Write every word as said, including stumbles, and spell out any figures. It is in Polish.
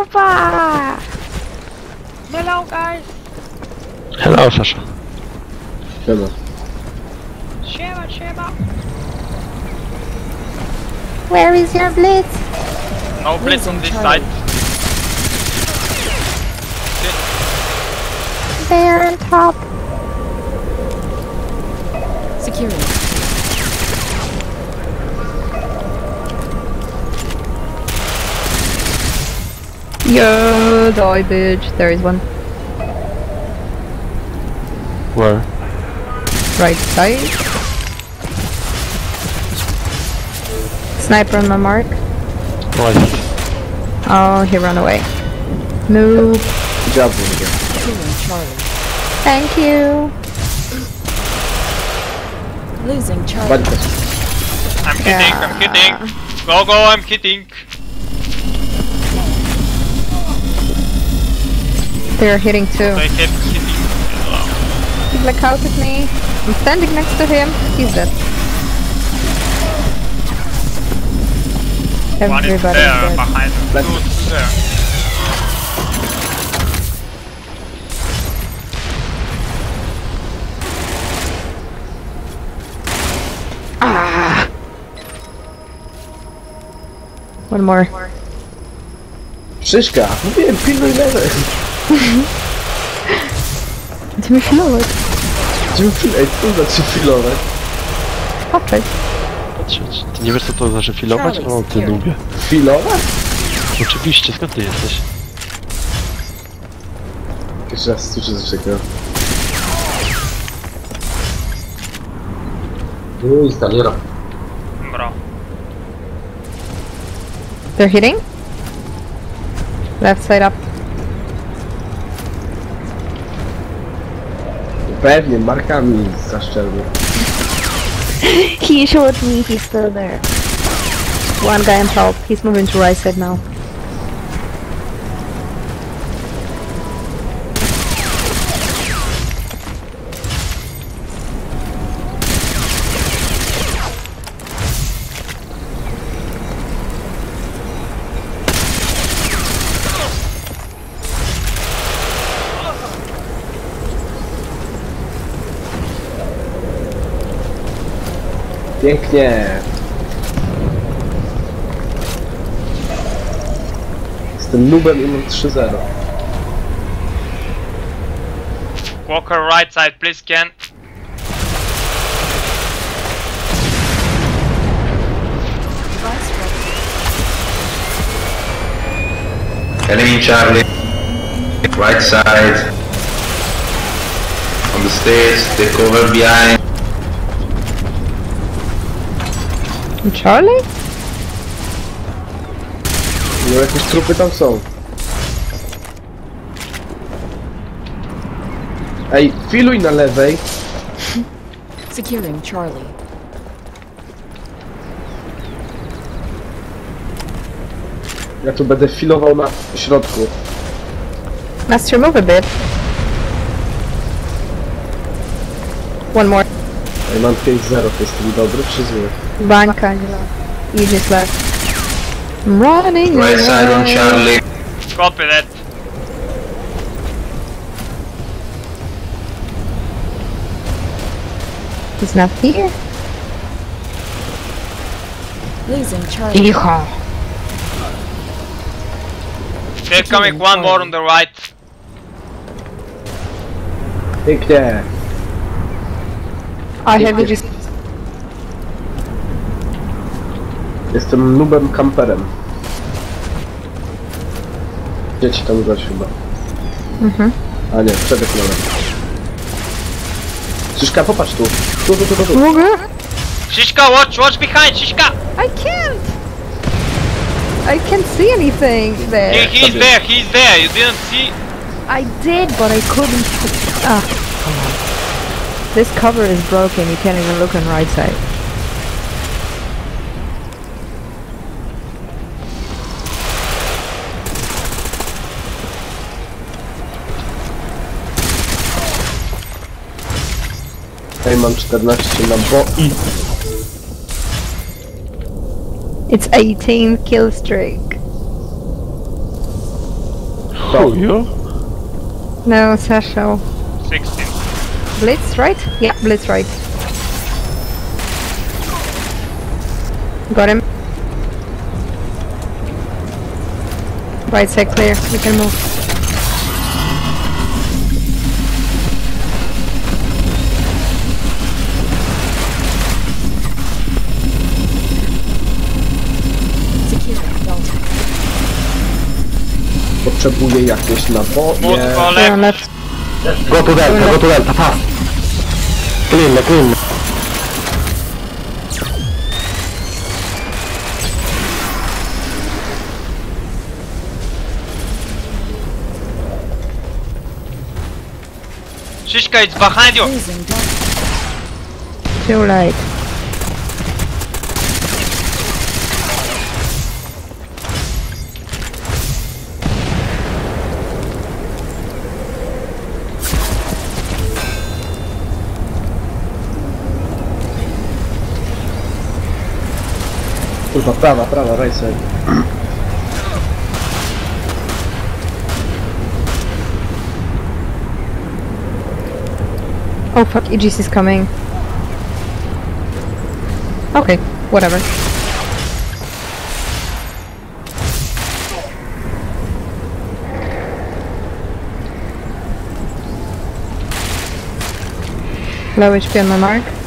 Dupa! Hello guys! Hello, Sasha. Siema. Siema, siema! Where is your blitz? No blitz on this side. They're on top. Securing. Yo, die bitch. There is one. Where? Right side. Sniper on my mark. Right. Oh, he ran away. Noob. Good job, Rudy. Securing Charlie. Thank you. Losing Charlie. Ładnie. I'm kidding, I'm kidding! Go, go, I'm kidding! They're hitting too. They kept kidding. He's like out at me. I'm standing next to him. He's dead. One is Everybody's there, dead. behind the Let's- dudes there. Ah! One more. Szyszka! Mówiłem, pilnuj lewej! Będziemy filować. Będziemy pilnować. Ej, co znaczy filować? Patrzeć. Patrzeć. Ty nie wiesz co to znaczy filować? O, ty lubię. Filować? Oczywiście, skąd ty jesteś? Jeszcze raz słyszę coś takiego. No instaliera. Bro. They're hitting? Left side up. Pewnie, markami zaszczelny. He showed me he's still there. One guy on top. He's moving to right side now. Pięknie! Jestem noobem i mam trzy zero. Walker right side, please Ken. Device ready. Enemy Charlie, right side, on the stairs, take cover behind. Charlie? No jakieś trupy tam są. Ej, filuj na lewej. Securing Charlie. Ja tu będę filował na środku. Master, move a bit. One more. Ej, mam pięć zero, to jest ten dobry czy zły? Banka, you just left. I'm running Right side on away. Charlie. Copy that. He's not here. Losing Charlie. Hijo. They're coming one more on the right. Pięknie! I have just. Jestem noobem kamperem. Dzieci tam grać chyba. Mhm. A nie, przebieg na lewo. Szyszka, popatrz tu. Tu, tu, tu, tu, tu. Mogę? Shishka, watch, watch behind, Shishka! I can't. I can't see anything there. He, he's Copy. there, he's there, you didn't see? I did, but I couldn't. Ah, come on. This cover is broken. You can't even look on right side. Ej, mam czternaście na bo... i... It's eighteen kill streak. Chuju? No, Sasha. sixteen. Blitz, right? Yeah, Blitz, right. Got him. Right side clear. We can move. Securing Delta. Potrzebuję jakieś naboje. Multiple Go on left. left. Go to delta, go to delta, fast! Clean, clean! Shishka, it's behind you. Losing Delta. Too late. Kurwa, prawa, prawa, right side. Oh fuck, Aegis is coming. Okay, whatever. Low H P on my mark.